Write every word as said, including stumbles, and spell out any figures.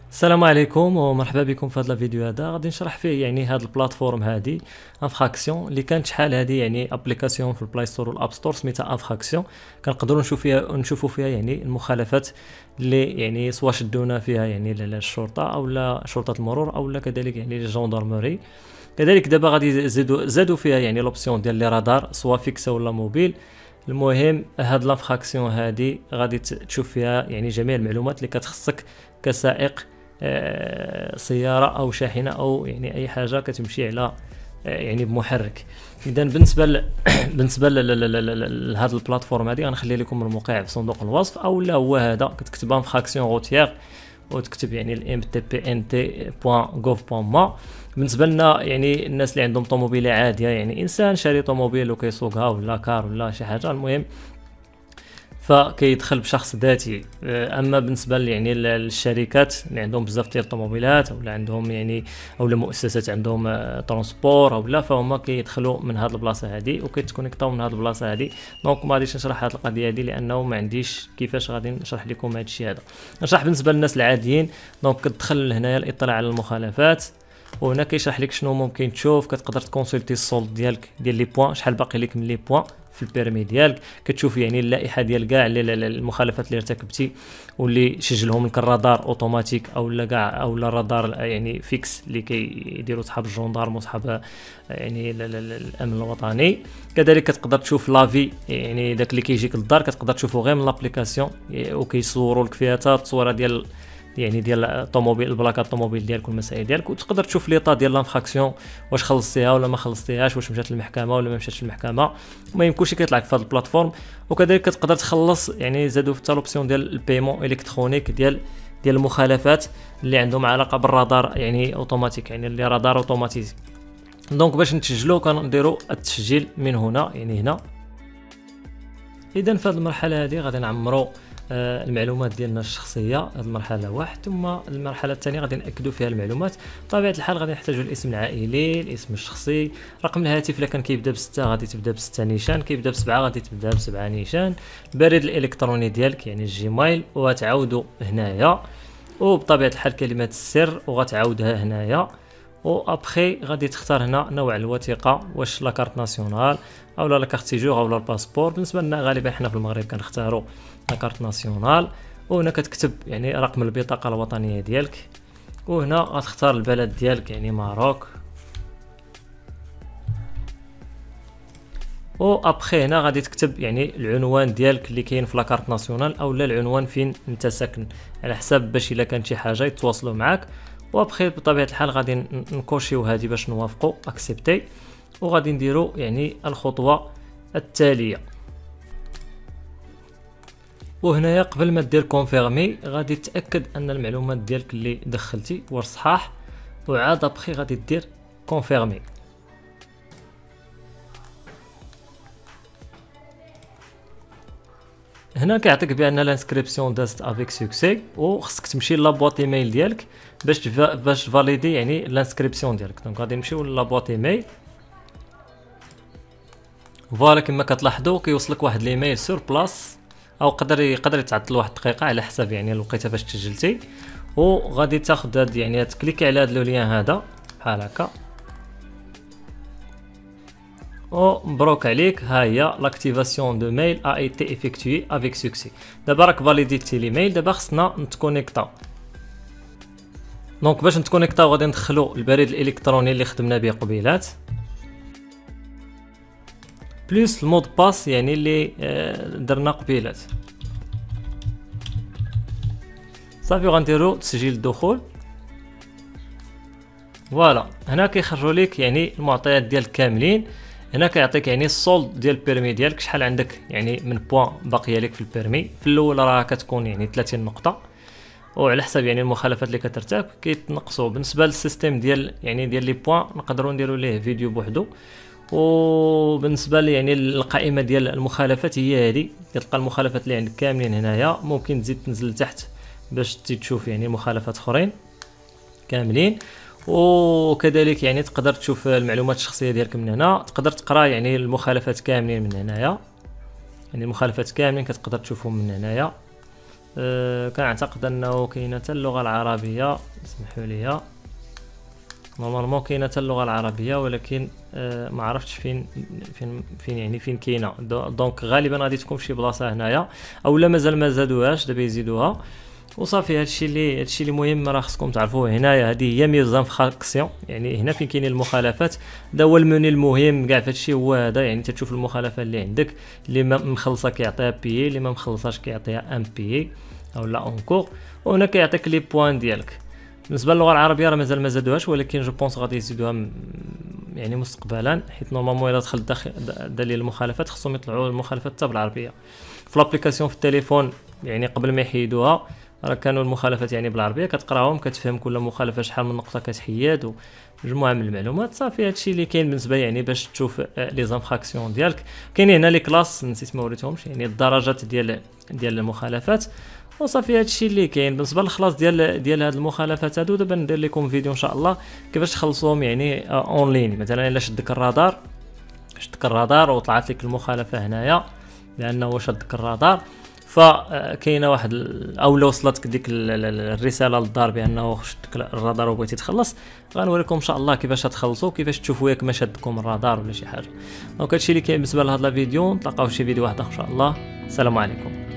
السلام عليكم ومرحبا بكم في هذا الفيديو. هذا غادي نشرح فيه يعني هذا البلاتفورم هذه انفراكسيون اللي كانت شحال هذه يعني ابليكاسيون في البلاي ستور والاب ستور سميتها انفراكسيون. كنقدروا نشوف فيها نشوفوا فيها يعني المخالفات اللي يعني سواء شدونا فيها يعني الشرطه او لا شرطه المرور او لا كذلك يعني الجندرمري. كذلك دابا غادي يزيدوا زادوا فيها يعني لوبسيون ديال لي رادار سواء فيكس ولا موبيل. المهم هاد لانفراكسيون هادي غادي تشوف فيها يعني جميع المعلومات اللي كتخصك كسائق آه، سيارة أو شاحنة أو يعني أي حاجة كتمشي على آه، يعني بمحرك. إذا بالنسبة ل... بالنسبة لهذا البلاتفورم هذه غنخلي لكم الموقع في صندوق الوصف، أو لا هو هذا كتكتبها في فراكسيون روتيير وتكتب يعني الام تي بي ان تي بوان غوف بوان ما. بالنسبه لنا يعني الناس اللي عندهم طوموبيله عاديه، يعني انسان شاري طوموبيل وكيسوقها ولا كار ولا شي حاجه، المهم فكيدخل بشخص ذاتي. اما بالنسبه يعني للشركات اللي عندهم بزاف ديال الطوموبيلات او عندهم يعني او المؤسسات عندهم ترونسبور او لا، فهم كيدخلوا من هذه البلاصه هذه وكيتكونيكطاو من هذه البلاصه هذه. دونك ما غاديش نشرح هذه القضيه هذه لانه ما عنديش كيفاش غادي نشرح لكم هذا الشيء هذا. نشرح بالنسبه للناس العاديين. دونك كتدخل هنايا الاطلاع على المخالفات، وهنا كيشرح لك شنو ممكن تشوف. كتقدر تكونسلتي السولد ديالك ديال لي بوين، شحال باقي لك من لي بوين في البيرمي ديالك. كتشوف يعني اللائحه ديال كاع المخالفات اللي ارتكبتي واللي سجلهم لك الرادار اوتوماتيك او لا كاع او لا الرادار يعني فيكس اللي كيديروا صحاب الجندارم وصحاب يعني الامن الوطني. كذلك كتقدر تشوف لافي، يعني داك اللي كيجيك للدار كتقدر تشوفه غير من لابليكاسيون، وكيصوروا لك فيها حتى التصويره ديال يعني ديال الطوموبيل، البلاكه الطوموبيل ديالك والمسائل ديالك. وتقدر تشوف ليطا ديال لانفراكسيون، واش خلصتيها ولا ما خلصتيهاش، واش مشات للمحكمه ولا ما مشاتش للمحكمه. المهم كلشي كيطلع لك في هذا البلاتفورم. وكذلك كتقدر تخلص، يعني زادوا حتى لوبسيون ديال البيمون الكترونيك ديال ديال المخالفات اللي عندهم علاقه بالرادار، يعني اوتوماتيك، يعني اللي رادار اوتوماتيك. دونك باش نتسجلوا كنديروا التسجيل من هنا، يعني هنا. اذا في هذه المرحله هذه غادي نعمروا آه المعلومات ديالنا الشخصيه، هذه المرحله واحد. ثم المرحله الثانيه غادي ناكدوا فيها المعلومات. بطبيعه الحال غادي نحتاجوا الاسم العائلي، الاسم الشخصي، رقم الهاتف. الا كان كيبدا بستة غادي تبدا بستة نيشان، كيبدا بسبعة غادي تبدا بسبعة نيشان. البريد الالكتروني ديالك يعني الجيميل، وغتعاودوا هنايا. وبطبيعه الحال كلمه السر وغتعاودها هنايا. وابخي غادي تختار هنا نوع الوثيقه، واش لا كارت ناسيونال او لا كارت سيجور او لا الباسبور. بالنسبه لنا غالبا حنا في المغرب كنختاروا لا كارت ناسيونال. وهنا كتكتب يعني رقم البطاقه الوطنيه ديالك، وهنا غتختار البلد ديالك يعني ماروك. و ابخي هنا غادي تكتب يعني العنوان ديالك اللي كاين في لا كارت ناسيونال او لا العنوان فين انت ساكن، على حساب باش الا كانت شي حاجه يتواصلوا معاك. وابخي بطبيعه الحال غادي نكوشيو هذه باش نوافقوا اكسبتي، وغادي نديروا يعني الخطوه التاليه. وهنايا قبل ما دير كونفيرمي غادي تاكد ان المعلومات ديالك اللي دخلتي واش صحاح، وعاد ابخي غادي دير كونفيرمي. هنا كيعطيك بان لانسكريبسيون دازت افيك سوكسي، وخصك تمشي لابواط ايميل ديالك باش تفا... باش تفاليدي يعني لانسكريبسيون ديالك. دونك غادي نمشيو لابواط ايميل. فوالا كما كتلاحظوا كيوصلك واحد الايميل سور بلاص، او قدر يقدر يتعطل واحد الدقيقه على حسب يعني الوقيته فاش تسجلتي. وغادي تاخذ هاد يعني تكليكي على هاد لو لين هذا بحال هكا، ومبروك عليك، ها هي لاكتيفاسيون دو ميل ا ايتي افيكتوي افيك سوكسي. دابا راك فاليديتي لي ميل، دابا خصنا نتكونيكطاو. دونك باش نتكونيكطاو غادي ندخلو البريد الالكتروني اللي خدمنا به قبيلات بلس المود باس يعني اللي درنا قبيلات. صافي غنديرو تسجيل الدخول. فوالا هنا كيخرجوا لك يعني المعطيات ديالك كاملين. هنا كيعطيك يعني السولد ديال البيرمي ديالك، شحال عندك يعني من بوين باقيه لك في البيرمي. في الاول راه كتكون يعني ثلاثين نقطه، وعلى حسب يعني المخالفات اللي كترتكب كيتنقصوا. بالنسبه للسيستم ديال يعني ديال لي بوين نقدروا نديروا ليه فيديو بوحدو. وبالنسبه لي يعني القائمه ديال المخالفات هي هذه، كتلقى المخالفات اللي عندك كاملين هنايا. ممكن تزيد تنزل لتحت باش تشوف يعني مخالفات اخرين كاملين. وكذلك يعني تقدر تشوف المعلومات الشخصيه ديالك من هنا. تقدر تقرا يعني المخالفات كاملين من هنايا، يعني المخالفات كاملين كتقدر تشوفهم من هنايا. أه كنعتقد انه كاينه حتى اللغه العربيه، اسمحوا لي نورمالمون كاينه حتى اللغه العربيه، ولكن أه ما عرفتش فين فين فين يعني فين كاينه. دونك غالبا غادي تكون فشي بلاصه هنايا، اولا مازال ما زادوهاش، دابا يزيدوها وصافي. هادشي اللي هادشي اللي مهم راه خصكم تعرفوه. هنايا هذه هي ميزان فراكسيون، يعني هنا فين كاينين المخالفات. هذا هو المنيو المهم كاع فهادشي، هو هذا يعني تتشوف المخالفه اللي عندك، اللي ما مخلصه كيعطيها بي، اللي ما مخلصاش كيعطيها ان بي او لا اونكور، وهنا كيعطيك لي بوين ديالك. بالنسبه للغه العربيه راه مازال ما زادوهاش، ولكن جو بونس غادي يزيدوها يعني مستقبلا، حيت نورمالمون الا دخل داخل دليل المخالفات خصهم يطلعوا المخالفات حتى بالعربيه. في لابليكاسيون في التليفون يعني قبل ما يحيدوها راه كانوا المخالفات يعني بالعربيه، كتقراهم كتفهم كل مخالفه شحال من نقطه كتحيد ومجموعه من المعلومات. صافي هادشي اللي كاين بالنسبه يعني باش تشوف لي زانفراكسيون ديالك. كاين هنا لي كلاس نسيت ما وريتهمش، يعني الدرجات ديال ديال المخالفات، وصافي هادشي اللي كاين بالنسبه للخلاص ديال ديال هاد المخالفات هادو. دابا ندير لكم فيديو ان شاء الله كيفاش تخلصوهم يعني اونلاين. مثلا الا شدك الرادار شدك الرادار وطلعت لك المخالفه هنايا لانه شدك الرادار، فكاينه واحد او لو وصلتك ديك الرساله للدار بانه شدك الرادار وبغيتي تخلص، غنوريكم ان شاء الله كيفاش تخلصوا، كيفاش تشوفوا ياك ما شدكم الرادار ولا شي حاجه. دونك هادشي اللي كاين بالنسبه لهذا الفيديو، نتلاقاو في شي فيديو واحد ان شاء الله. السلام عليكم.